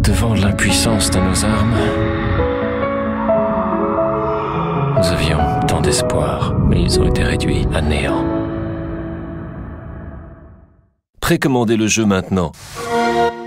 Devant l'impuissance de nos armes, nous avions tant d'espoir, mais ils ont été réduits à néant. Précommandez le jeu maintenant.